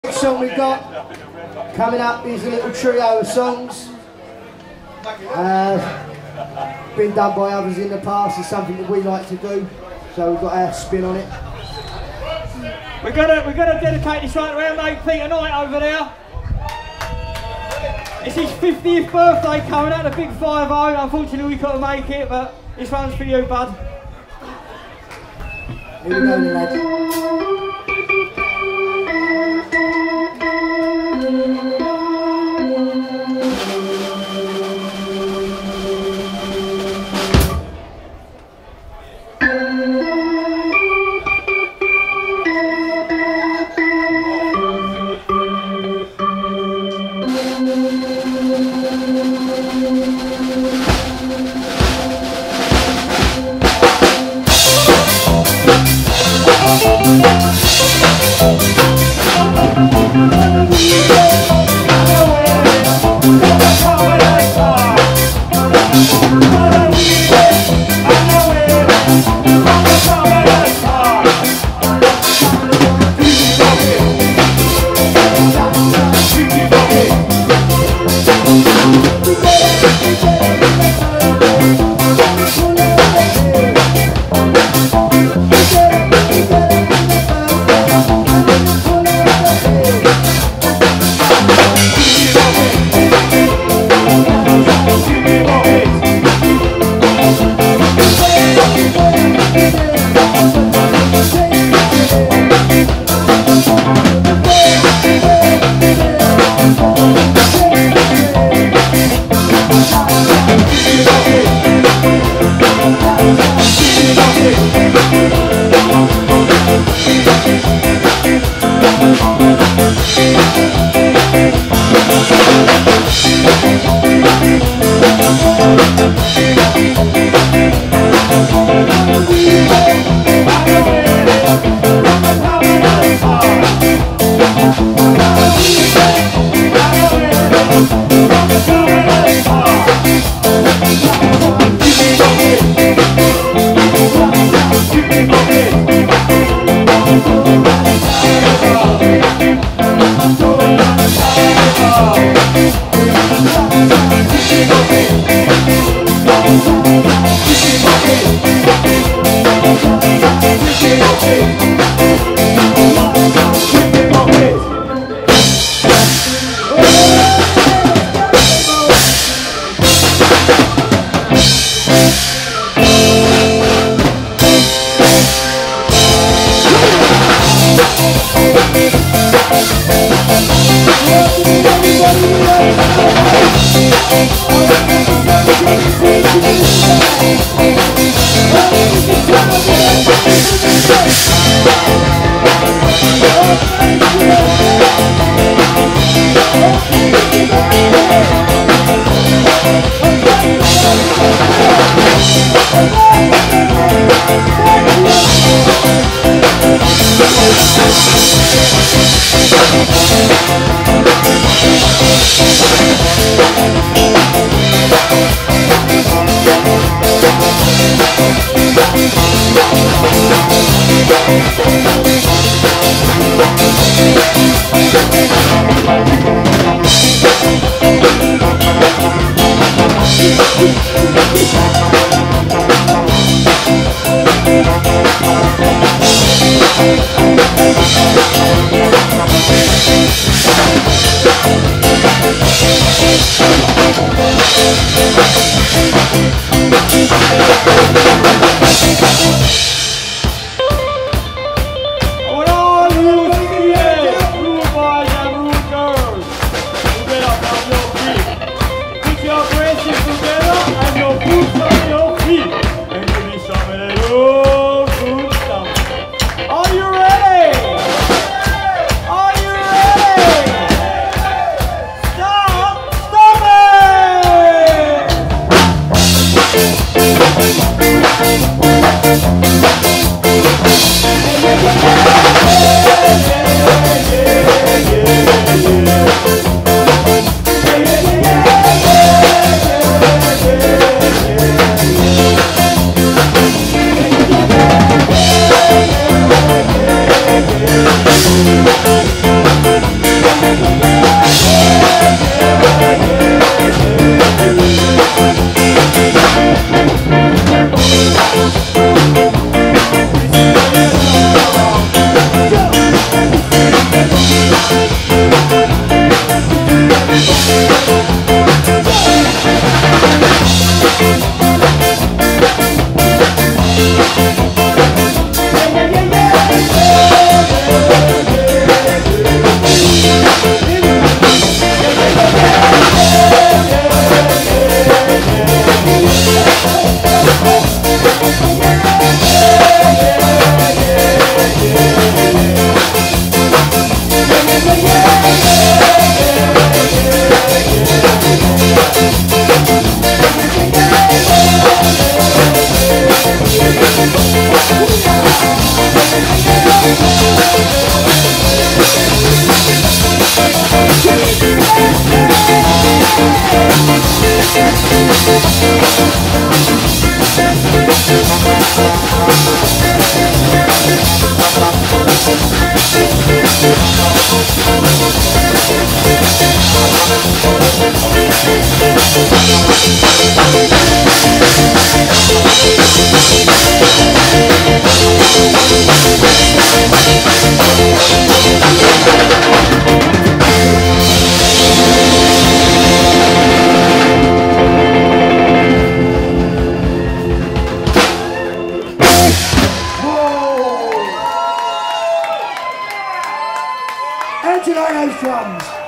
Next song we got coming up is a little trio of songs. Been done by others in the past. It's something that we like to do, so we've got our spin on it. We're gonna dedicate this right around mate Peter Knight over there. It's his 50th birthday coming out, the big 5-0. Unfortunately we couldn't make it, but this one's for you, bud. Here we go, lads. Stop it! Angelo drums.